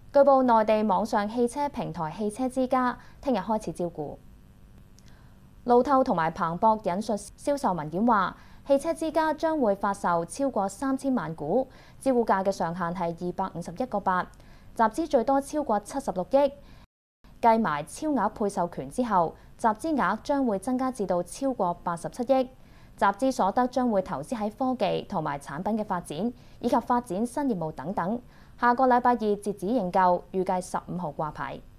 據報，內地網上汽車平台汽車之家聽日開始招股。路透同埋彭博引述銷售文件話，汽車之家將會發售超過3000萬股，招股價嘅上限係251個8，集資最多超過76億，計埋超額配售權之後，集資額將會增加至到超過87億。集資所得將會投資喺科技同埋產品嘅發展，以及發展新業務等等。下個禮拜2截止認購，預計15號掛牌。